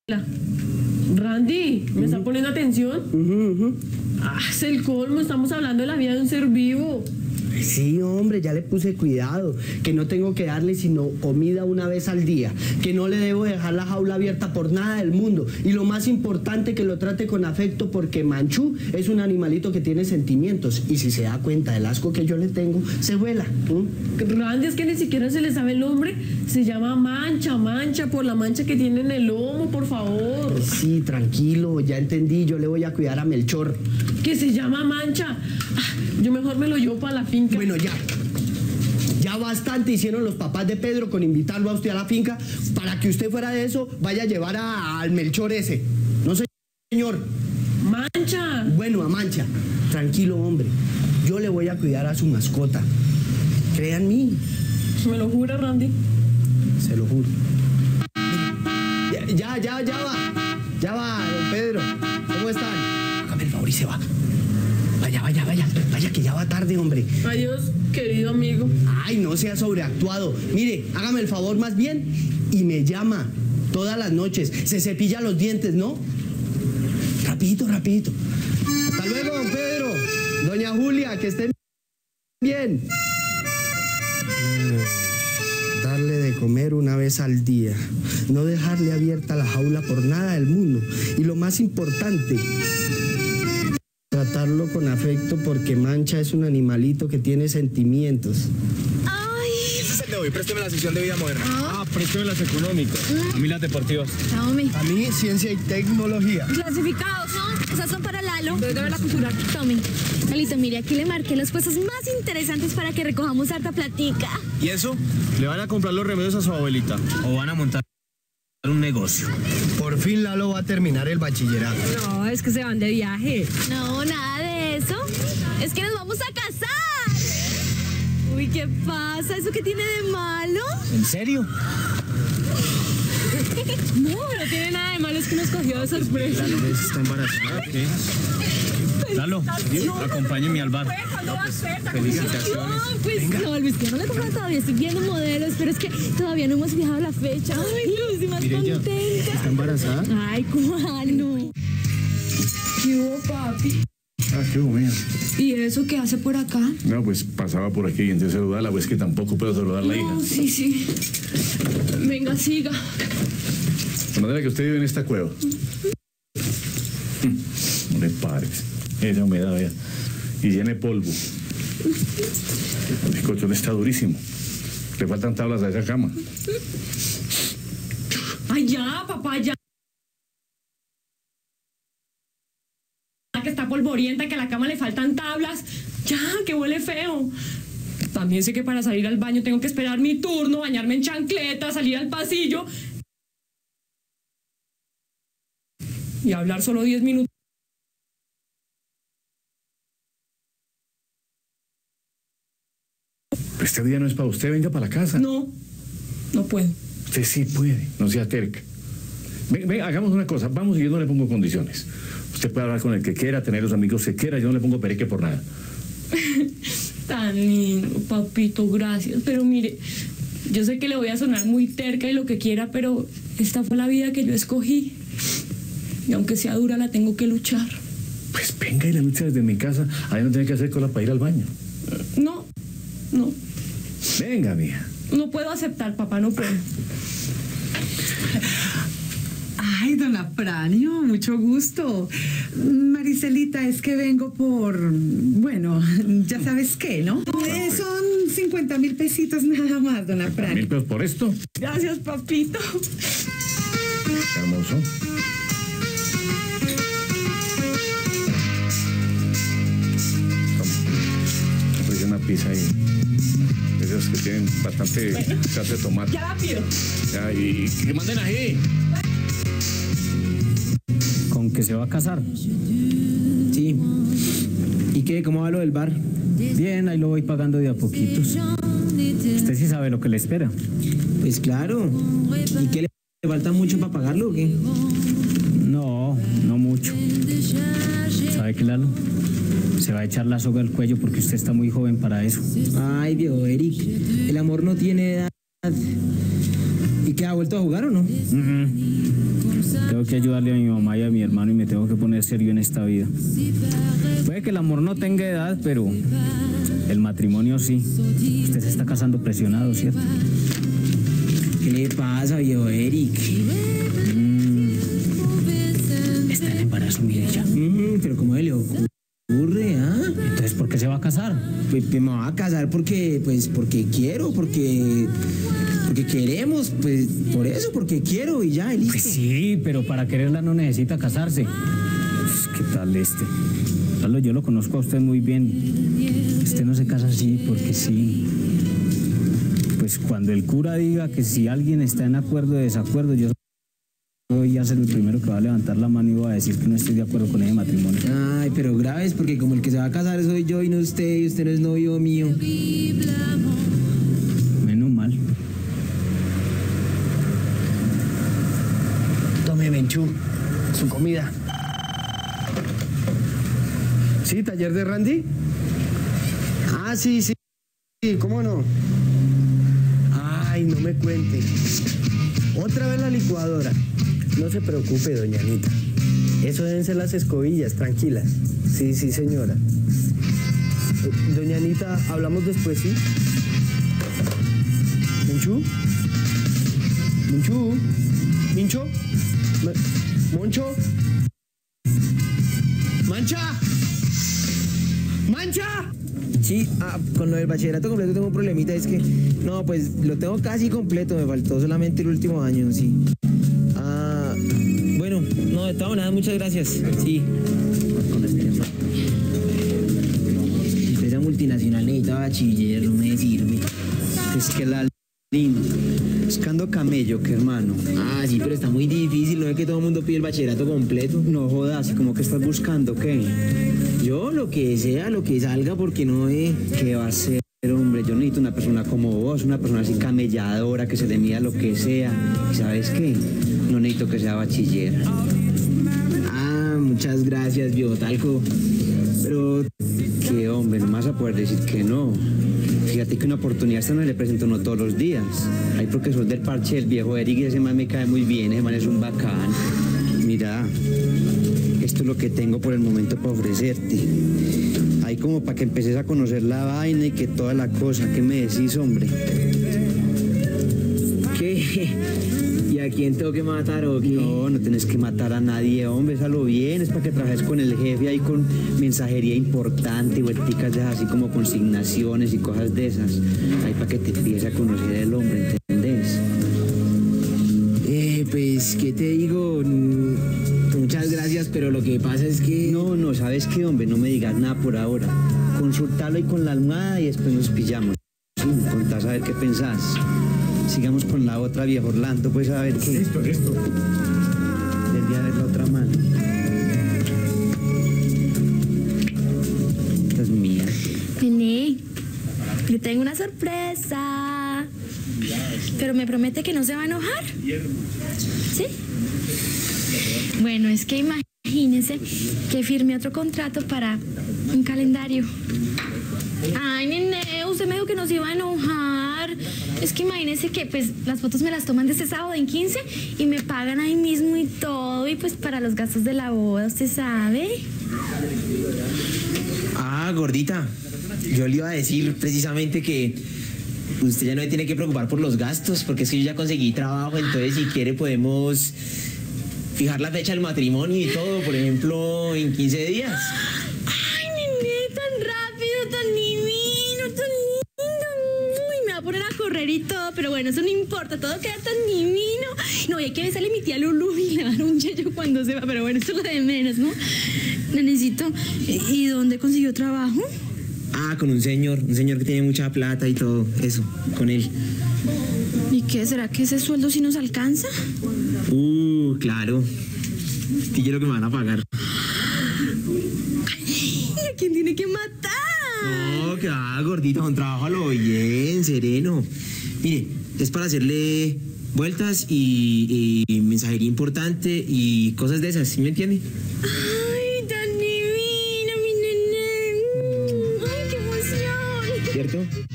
Randy, ¿me está poniendo atención? Es el colmo, estamos hablando de la vida de un ser vivo. Sí, hombre, ya le puse cuidado, que no tengo que darle sino comida una vez al día, que no le debo dejar la jaula abierta por nada del mundo, y lo más importante, que lo trate con afecto, porque Manchú es un animalito que tiene sentimientos, y si se da cuenta del asco que yo le tengo, se vuela. Randy, es que ni siquiera se le sabe el nombre, se llama Mancha, por la mancha que tiene en el lomo, por favor. Sí, tranquilo, ya entendí, yo le voy a cuidar a Melchor. Que se llama Mancha. Yo mejor me lo llevo para la finca. Bueno, ya bastante hicieron los papás de Pedro con invitarlo a usted a la finca. Para que usted fuera de eso, vaya a llevar al Melchor ese. No sé, señor. Mancha. Bueno, a Mancha. Tranquilo, hombre. Yo le voy a cuidar a su mascota. Crea en mí. ¿Me lo jura, Randy? Se lo juro. Ya va. Ya va, don Pedro. ¿Cómo están? Hágame el favor y se va. Vaya, que ya va tarde, hombre. Adiós, querido amigo. Ay, no sea sobreactuado. Mire, hágame el favor más bien y me llama todas las noches. Se cepilla los dientes, ¿no? Rapidito. Hasta luego, don Pedro. Doña Julia, que estén bien. Darle de comer una vez al día. No dejarle abierta la jaula por nada del mundo. Y lo más importante, tratarlo con afecto, porque Mancha es un animalito que tiene sentimientos. ¡Ay! Ese es el de hoy, présteme la sección de vida moderna. Présteme las económicas. A mí las deportivas. Tome. A mí, ciencia y tecnología. Clasificados, ¿no? Esas son para Lalo. Debe la cultural. Tome. Lalito, mire, aquí le marqué los puestos más interesantes para que recojamos harta platica. ¿Y eso? ¿Le van a comprar los remedios a su abuelita? ¿O van a montar un negocio? Por fin Lalo va a terminar el bachillerato. No, es que se van de viaje. No, nada de eso. Es que nos vamos a casar. Uy, ¿qué pasa? ¿Eso qué tiene de malo? ¿En serio? No tiene nada de malo, es que nos cogió de sorpresa. Lalo está embarazada, ¿qué? Lalo, acompáñeme al bar. Felicitaciones. No, pues no, Luis, yo no le compré todavía. Estoy viendo modelos, pero es que todavía no hemos fijado la fecha. Ay, Luz, estoy más contenta. ¿Está embarazada? Ay, ¿cuál no? ¿Qué hubo, papi? Qué humilde. ¿Y eso qué hace por acá? No, pues pasaba por aquí y entonces saludarla, pues que tampoco puedo saludar a la hija. Sí. Venga, siga. De manera que usted vive en esta cueva. No le pares. Esa humedad, vea. Y llene polvo. El colchón está durísimo. Le faltan tablas a esa cama. Ay, ya, papá, ya. Que está polvorienta, que a la cama le faltan tablas. Ya, que huele feo. También sé que para salir al baño tengo que esperar mi turno, bañarme en chancleta, salir al pasillo y hablar solo 10 minutos. Este día no es para usted, venga para la casa. No puedo. Usted sí puede, no sea terca. Ven, hagamos una cosa, vamos y yo no le pongo condiciones. Usted puede hablar con el que quiera, tener los amigos que quiera, yo no le pongo pereque por nada. Tan lindo, papito, gracias. Pero mire, yo sé que le voy a sonar muy terca y lo que quiera, pero esta fue la vida que yo escogí. Y aunque sea dura, la tengo que luchar. Pues venga y la lucha desde mi casa, ahí no tiene que hacer cola para ir al baño. No. Venga, mija. No puedo aceptar, papá, no puedo. Ay, don Afranio, mucho gusto. Maricelita, es que vengo por, bueno, ya sabes qué, ¿no? Son 50,000 pesitos nada más, don Afranio. 1,000 pesos por esto. Gracias, papito. Qué hermoso. Toma. Una pizza ahí. Esas que tienen bastante salsa de tomate. Ya la pido. Ya, y que manden ahí. ¿Con que se va a casar? Sí. ¿Y qué? ¿Cómo va lo del bar? Bien, ahí lo voy pagando de a poquitos. Usted sí sabe lo que le espera. Pues claro. ¿Y qué le falta mucho para pagarlo o qué? No mucho. ¿Sabe qué, Lalo? Se va a echar la soga al cuello porque usted está muy joven para eso. Ay, viejo Eric, el amor no tiene edad. ¿Y qué, ha vuelto a jugar o no? Tengo que ayudarle a mi mamá y a mi hermano y me tengo que poner serio en esta vida. Puede que el amor no tenga edad, pero el matrimonio sí. Usted se está casando presionado, ¿cierto? ¿Qué le pasa, viejo Eric? Está en embarazo, mire ya. Pero ¿cómo se le ocurre, ah? Entonces, ¿por qué se va a casar? Pues me voy a casar porque quiero, porque queremos, pues por eso, porque quiero y ya, y listo. Pues sí, pero para quererla no necesita casarse. Pues, ¿qué tal este? Lalo, yo lo conozco a usted muy bien. Usted no se casa así porque sí. Pues cuando el cura diga que si alguien está en acuerdo o desacuerdo, yo voy a ser el primero que va a levantar la mano y va a decir que no estoy de acuerdo con ese matrimonio. Ay, pero grave es porque como el que se va a casar soy yo y no usted, y usted no es novio mío. Menos mal. Tome, Menchú, su comida. ¿Sí, taller de Randy? Ah, sí, ¿cómo no? Ay, no me cuente. Otra vez la licuadora. No se preocupe, doña Anita. Eso deben ser las escobillas, tranquilas. Sí, señora. Doña Anita, hablamos después, ¿sí? ¿Menchú? ¿Menchú? ¿Mincho? ¿Moncho? ¿Mancha? ¿Mancha? Sí, con lo del bachillerato completo tengo un problemita, es que, no, pues lo tengo casi completo, me faltó solamente el último año, sí. Bueno, no, de todas maneras, muchas gracias, sí. Esa multinacional necesita bachiller, no me sirve. Es que la linda. Buscando camello, que hermano. Sí, pero está muy difícil, ¿no es que todo el mundo pide el bachillerato completo? No jodas, ¿y como que estás buscando qué? Yo, lo que sea, lo que salga, porque no ¿Qué va a ser, hombre? Yo necesito una persona como vos, una persona así camelladora, que se le mida lo que sea. ¿Y sabes qué? No necesito que sea bachiller. Muchas gracias, viejo Talco. Pero... ¿Qué, hombre? No me vas a poder decir que no. Fíjate que una oportunidad esta no le presento no todos los días. Hay porque sos del parche del viejo Eric y ese man me cae muy bien, ese man es un bacán. Mira, esto es lo que tengo por el momento para ofrecerte. Ahí como para que empeces a conocer la vaina y que toda la cosa. ¿Qué me decís, hombre? ¿Qué? ¿Y a quién tengo que matar o qué? No tenés que matar a nadie, hombre, es a lo bien, es para que trabajes con el jefe ahí con mensajería importante, vuelticas de así como consignaciones y cosas de esas. Ahí para que te empieces a conocer el hombre, ¿entendés? Pues, ¿qué te digo? Muchas gracias, pero lo que pasa es que... No, ¿sabes qué, hombre? No me digas nada por ahora. Consultalo ahí con la almohada y después nos pillamos. Sí, me contás a ver qué pensás. Sigamos con la otra, viejo Orlando, pues a ver qué. Listo. Debería ver la otra mano. Esta es mía. Nené, le tengo una sorpresa. Pero me promete que no se va a enojar. ¿Sí? Bueno, es que imagínese que firme otro contrato para un calendario. Ay, nené, usted me dijo que no se iba a enojar. Es que imagínese que pues las fotos me las toman de este sábado en 15 y me pagan ahí mismo y todo. Y pues para los gastos de la boda, ¿usted sabe? Gordita, yo le iba a decir precisamente que usted ya no me tiene que preocupar por los gastos, porque es que yo ya conseguí trabajo, entonces si quiere podemos fijar la fecha del matrimonio y todo, por ejemplo, en 15 días. Ay, nené, tan rápido, tan divino, tan lindo. Uy, me va a poner a correr y todo, pero bueno, eso no importa, todo queda tan divino. No, y hay que besarle a mi tía Lulu y le dar un yello cuando se va, pero bueno, eso es lo de menos, ¿no? Nenecito, ¿y dónde consiguió trabajo? Con un señor que tiene mucha plata y todo, eso, con él. ¿Y qué? ¿Será que ese sueldo sí nos alcanza? Claro. ¿Qué quiero que me van a pagar? Ay, ¿a quién tiene que matar? No, que gordito, un trabajo a lo bien, sereno. Mire, es para hacerle vueltas y mensajería importante y cosas de esas, ¿sí me entiende? Ay, tan divino, mi nené. Ay, qué emoción. ¿Cierto?